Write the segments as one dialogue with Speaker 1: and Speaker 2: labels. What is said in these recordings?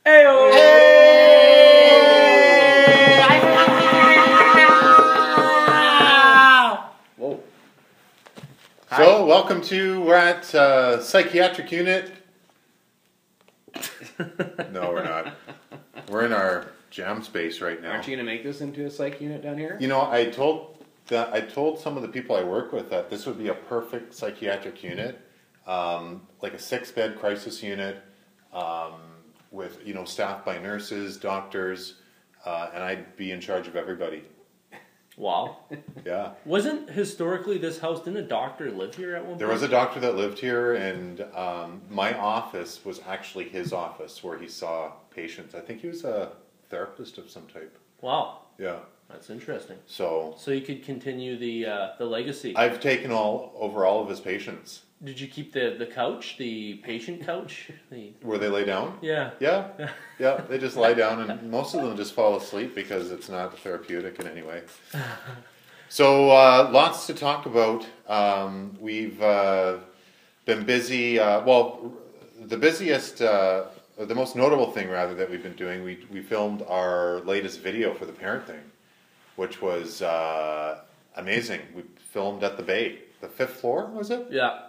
Speaker 1: Hey-o!
Speaker 2: Whoa.
Speaker 3: So, welcome to, we're at psychiatric unit. No, we're not. We're in our jam space right now.
Speaker 2: Aren't you going to make this into a psych unit down here?
Speaker 3: You know, I told some of the people I work with that this would be a perfect psychiatric unit, like a 6-bed crisis unit, with, you know, staffed by nurses, doctors, and I'd be in charge of everybody.
Speaker 1: Wow.
Speaker 3: Yeah.
Speaker 1: Wasn't historically this house, didn't a doctor live here at one point?
Speaker 3: There was a doctor that lived here, and my office was actually his office where he saw patients. I think he was a therapist of some type.
Speaker 1: Wow.
Speaker 3: Yeah.
Speaker 1: That's interesting.
Speaker 3: So
Speaker 1: you could continue the legacy.
Speaker 3: I've taken over all of his patients.
Speaker 1: Did you keep the couch, the patient couch?
Speaker 3: Where they lay down?
Speaker 1: Yeah.
Speaker 3: Yeah. Yeah, they just lie down, and most of them just fall asleep because it's not therapeutic in any way. So lots to talk about. We've been busy. The busiest, the most notable thing rather that we've been doing, we filmed our latest video for the parent thing, which was amazing. We filmed at the Bay, the 5th floor, was it?
Speaker 1: Yeah.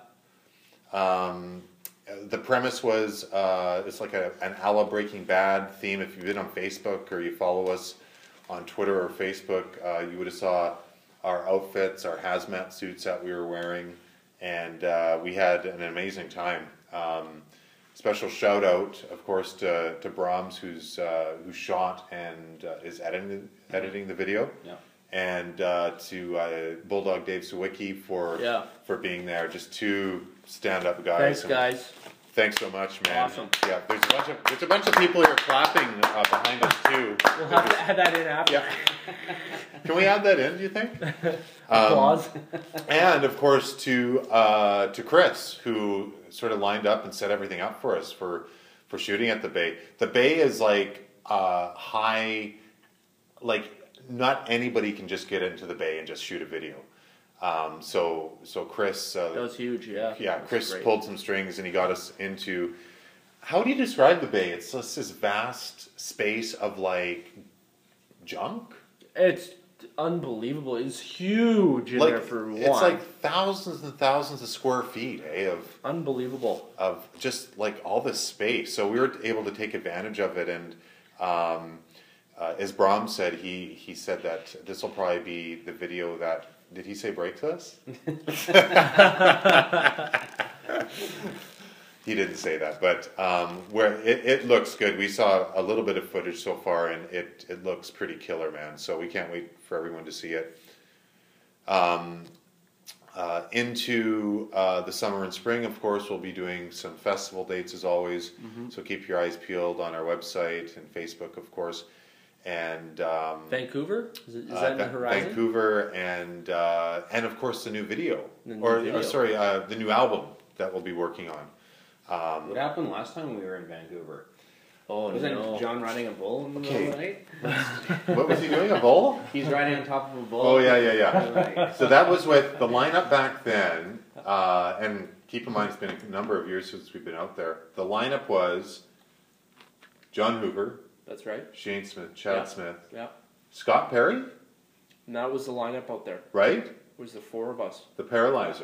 Speaker 3: The premise was it's like an a la Breaking Bad theme. If you've been on Facebook or you follow us on Twitter or Facebook, you would have saw our outfits, our hazmat suits that we were wearing, and we had an amazing time. Special shout out, of course, to Brahms, who shot and is editing the video.
Speaker 2: Yeah.
Speaker 3: And to Bulldog Dave Sawicki for being there. Just two stand-up guys.
Speaker 1: Thanks, guys.
Speaker 3: Thanks so much, man.
Speaker 1: Awesome.
Speaker 3: Yeah, there's a bunch of people here clapping behind us too.
Speaker 1: We'll have to add that in after.
Speaker 3: Yeah. Can we add that in? Do you think?
Speaker 1: Applause.
Speaker 3: And of course to Chris, who sort of lined up and set everything up for us for shooting at the Bay. The Bay is like high, like. Not anybody can just get into the Bay and just shoot a video. So Chris...
Speaker 1: that was huge, yeah.
Speaker 3: Yeah, Chris pulled some strings and he got us into... How do you describe the Bay? It's just this vast space of, like, junk?
Speaker 1: It's unbelievable. It's huge in there for one.
Speaker 3: It's like thousands and thousands of square feet,
Speaker 1: Unbelievable.
Speaker 3: Of just, like, all this space. So we were able to take advantage of it, and... as Brahms said, he said that this will probably be the video that, did he say breaks us? He didn't say that, but where it looks good. We saw a little bit of footage so far, and it looks pretty killer, man. So we can't wait for everyone to see it. Into the summer and spring, of course, we'll be doing some festival dates as always. Mm-hmm. So keep your eyes peeled on our website and Facebook, of course. And
Speaker 1: Vancouver? Is that in the horizon?
Speaker 3: Vancouver and of course the new video, the new album that we'll be working on.
Speaker 2: What happened last time we were in Vancouver?
Speaker 1: Oh,
Speaker 2: Wasn't John riding a bull in the middle of the night?
Speaker 3: What was he doing? A bull?
Speaker 2: He's riding on top of a bull.
Speaker 3: Oh yeah. So that was with the lineup back then, and keep in mind it's been a number of years since we've been out there. The lineup was John Hoover.
Speaker 1: That's right.
Speaker 3: Shane Smith, Chad Smith.
Speaker 1: Yeah.
Speaker 3: Scott Perry?
Speaker 1: And that was the lineup out there.
Speaker 3: Right?
Speaker 1: It was the four of us.
Speaker 3: The Paralyzer.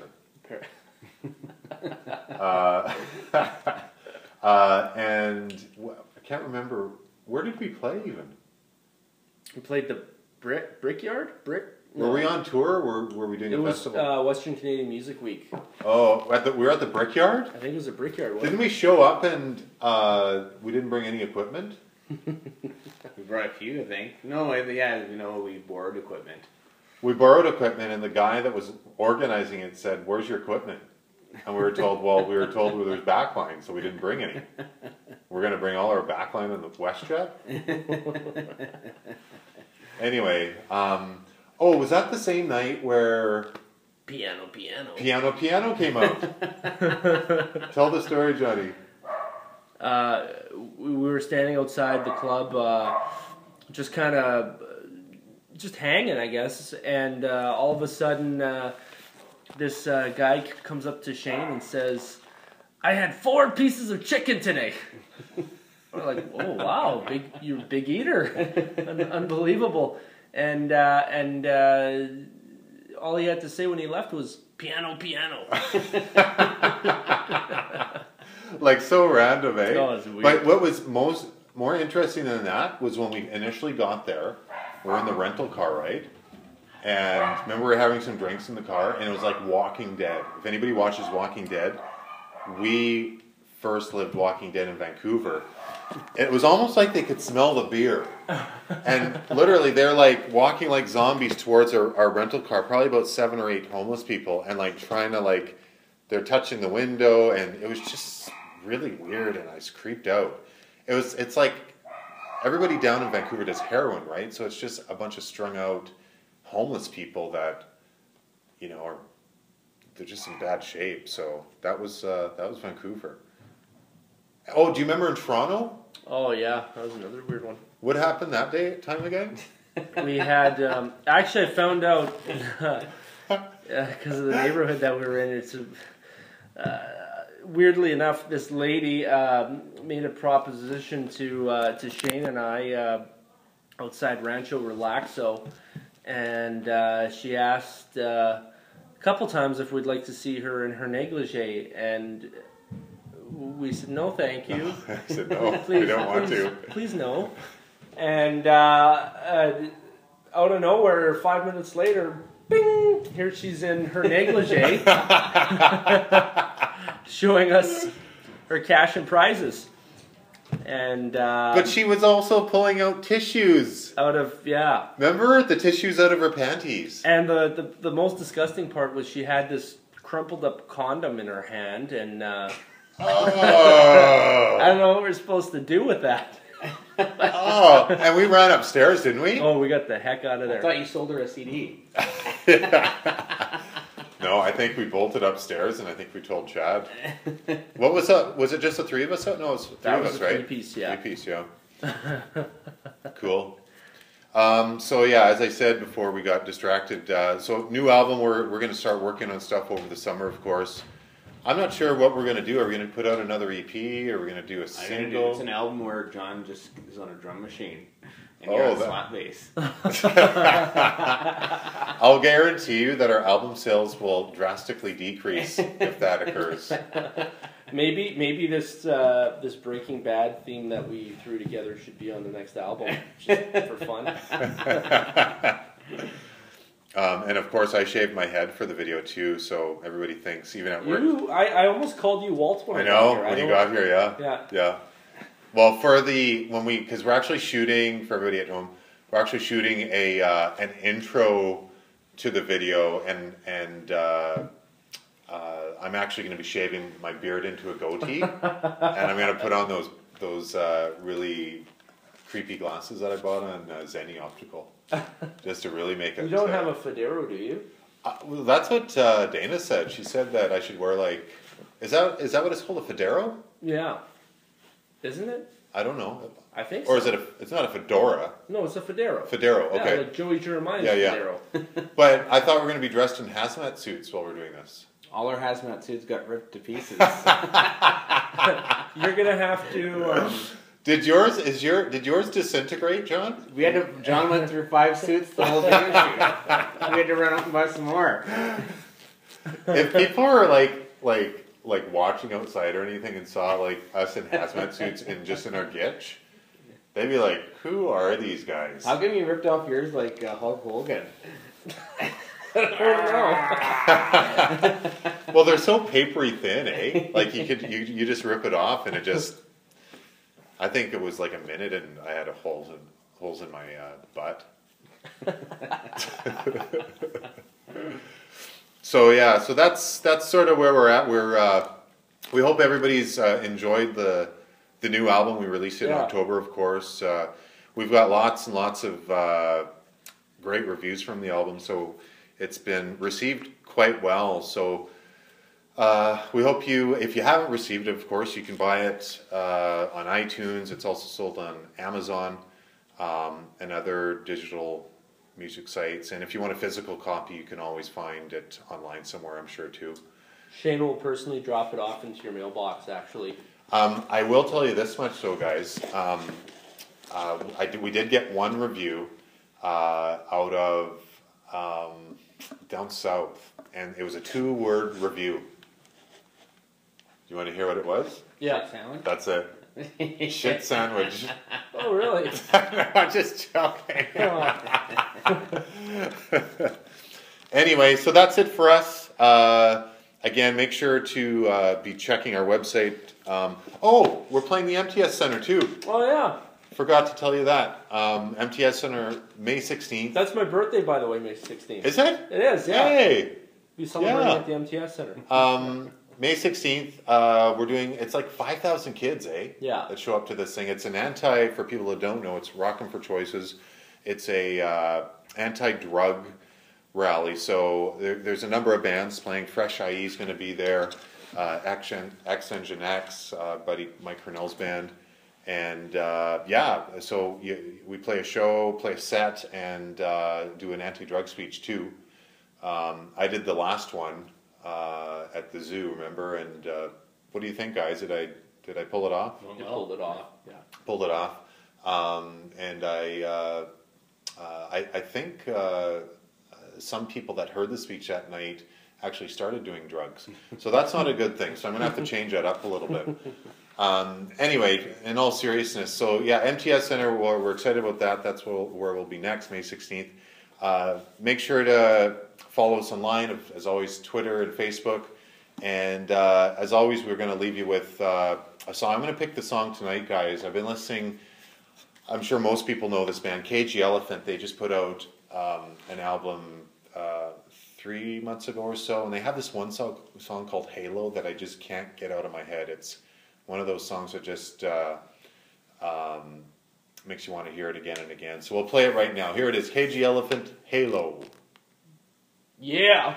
Speaker 3: And I can't remember, where did we play even?
Speaker 1: We played the Brickyard?
Speaker 3: Were we on tour, or were we doing a festival?
Speaker 1: It was Western Canadian Music Week.
Speaker 3: Oh, we were at the Brickyard?
Speaker 1: I think it was the Brickyard.
Speaker 3: Didn't we show up and we didn't bring any equipment?
Speaker 2: We brought a few, I think. No, we borrowed equipment.
Speaker 3: We borrowed equipment, and the guy that was organizing it said, "Where's your equipment?" And we were told, well, there's backline, so we didn't bring any. We're going to bring all our backline in the WestJet? Anyway, was that the same night where...
Speaker 1: Piano
Speaker 3: came out? Tell the story, Johnny.
Speaker 1: We were standing outside the club, just hanging, I guess, and all of a sudden, this guy comes up to Shane and says, "I had 4 pieces of chicken today." We're like, oh wow, you're a big eater, unbelievable. And all he had to say when he left was piano, piano.
Speaker 3: Like so random, eh?
Speaker 1: Oh, it's weird.
Speaker 3: But what was more interesting than that was when we initially got there. We're in the rental car, right? And remember, we were having some drinks in the car, and it was like Walking Dead. If anybody watches Walking Dead, we first lived Walking Dead in Vancouver. It was almost like they could smell the beer. And literally, they're like walking like zombies towards our rental car, probably about 7 or 8 homeless people, and like trying to like, they're touching the window, and it was just really weird, and I was creeped out. It's like everybody down in Vancouver does heroin, right? So it's just a bunch of strung out homeless people that, you know, they're just in bad shape. So that was Vancouver. Oh, do you remember in Toronto?
Speaker 1: Oh yeah, that was another weird one.
Speaker 3: What happened that time again?
Speaker 1: We had actually I found out because of the neighborhood that we were in. It's weirdly enough, this lady made a proposition to Shane and I outside Rancho Relaxo, and she asked a couple times if we'd like to see her in her negligee, and we said no, thank you.
Speaker 3: I said no,
Speaker 1: please,
Speaker 3: we don't want to.
Speaker 1: Please no. And out of nowhere, 5 minutes later, bing! Here she's in her negligee, showing us her cash and prizes. And
Speaker 3: but she was also pulling out tissues.
Speaker 1: Out of
Speaker 3: Remember the tissues out of her panties.
Speaker 1: And the most disgusting part was she had this crumpled up condom in her hand, and I don't know what we're supposed to do with that.
Speaker 3: And we ran upstairs, didn't we?
Speaker 1: Oh, we got the heck out of there.
Speaker 2: I thought you sold her a CD.
Speaker 3: No, I think we bolted upstairs, and I think we told Chad. What was up? Was it just the 3 of us? No, it was 3 of us, right?
Speaker 1: 3-piece, yeah.
Speaker 3: 3-piece, yeah. Cool. So yeah, as I said before, we got distracted. So new album, we're going to start working on stuff over the summer, of course. I'm not sure what we're going to do. Are we going to put out another EP? Are we going to do a single?
Speaker 2: It's an album where John just is on a drum machine. And you're on a slap bass.
Speaker 3: I'll guarantee you that our album sales will drastically decrease if that occurs.
Speaker 1: Maybe this Breaking Bad theme that we threw together should be on the next album, just for fun.
Speaker 3: And of course, I shaved my head for the video too, so everybody thinks, even at work.
Speaker 1: I almost called you Walt when I
Speaker 3: know,
Speaker 1: got here.
Speaker 3: when you got here, yeah. Well, because we're actually shooting, for everybody at home, we're actually shooting an intro to the video, and I'm actually going to be shaving my beard into a goatee, and I'm going to put on those really creepy glasses that I bought on Zenny Optical, just to really make it.
Speaker 1: You don't have a fedora, do you?
Speaker 3: Well, that's what Dana said. She said that I should wear like, is that what it's called, a fedora?
Speaker 1: Yeah. Isn't it?
Speaker 3: I don't know.
Speaker 1: I think so.
Speaker 3: Or is it it's not a fedora?
Speaker 1: No, it's a fedora.
Speaker 3: Fedora, okay.
Speaker 1: Yeah, like Joey Jeremiah's fedora.
Speaker 3: But I thought we were going to be dressed in hazmat suits while we're doing this.
Speaker 2: All our hazmat suits got ripped to pieces.
Speaker 1: You're going to have to...
Speaker 3: Did yours disintegrate, John?
Speaker 2: John went through 5 suits the whole video shoot. We had to run up and buy some more.
Speaker 3: If people are like watching outside or anything and saw like us in hazmat suits and just in our gitch, they'd be like, "Who are these guys?"
Speaker 2: How come you ripped off yours like Hulk Hogan?
Speaker 1: I don't know.
Speaker 3: Well, they're so papery thin, eh? Like you just rip it off and it just. I think it was like a minute and I had holes in my butt. So that's sort of where we're at. We hope everybody's enjoyed the new album. We released it in October, of course. We've got lots and lots of great reviews from the album, so it's been received quite well. So we hope if you haven't received it, of course, you can buy it on iTunes. It's also sold on Amazon and other digital music sites. And if you want a physical copy, you can always find it online somewhere, I'm sure, too.
Speaker 1: Shane will personally drop it off into your mailbox, actually.
Speaker 3: I will tell you this much, though, guys. We did get one review out of down south, and it was a 2-word review. You want to hear what it was?
Speaker 1: Yeah.
Speaker 2: Sandwich?
Speaker 3: That's it. Shit sandwich.
Speaker 1: Oh, really?
Speaker 3: I'm just joking.
Speaker 1: Oh.
Speaker 3: Anyway, so that's it for us. Again, make sure to be checking our website. We're playing the MTS Center too.
Speaker 1: Oh, yeah.
Speaker 3: Forgot to tell you that. MTS Center, May 16th.
Speaker 1: That's my birthday, by the way, May 16th.
Speaker 3: Is it?
Speaker 1: It is, yeah.
Speaker 3: Hey!
Speaker 1: Be celebrating
Speaker 3: Yeah.
Speaker 1: at the MTS Center.
Speaker 3: May 16th, we're doing, it's like 5,000 kids,
Speaker 1: Yeah.
Speaker 3: that show up to this thing. It's an for people that don't know, it's Rockin' for Choices. It's a anti-drug rally. So there's a number of bands playing. Fresh IE is going to be there. X Engine X, buddy Mike Cornell's band. And so we play a show, play a set, and do an anti-drug speech too. I did the last one at the zoo, remember? And what do you think, guys? Did I pull it off?
Speaker 1: You pulled it off. Yeah.
Speaker 3: Pulled it off. And I think some people that heard the speech that night actually started doing drugs. So that's not a good thing. So I'm going to have to change that up a little bit. Anyway, in all seriousness, so yeah, MTS Center, we're excited about that. That's where we'll be next, May 16th. Make sure to follow us online, as always, Twitter and Facebook. And as always, we're going to leave you with a song. I'm going to pick the song tonight, guys. I've been listening. I'm sure most people know this band, Cagey Elephant. They just put out an album 3 months ago or so, and they have this one song called Halo that I just can't get out of my head. It's one of those songs that just makes you want to hear it again and again. So we'll play it right now. Here it is, Cagey Elephant, Halo.
Speaker 1: Yeah.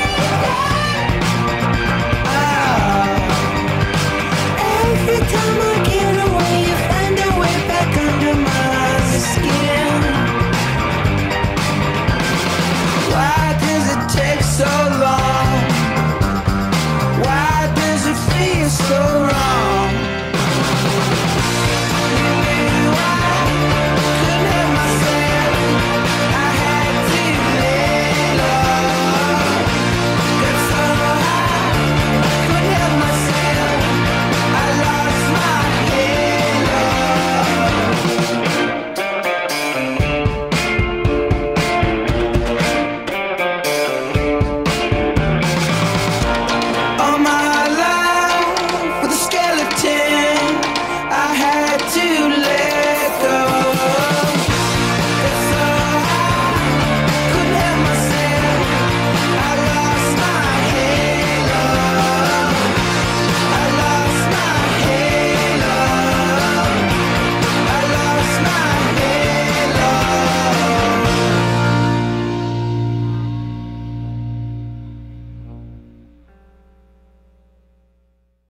Speaker 4: Every time I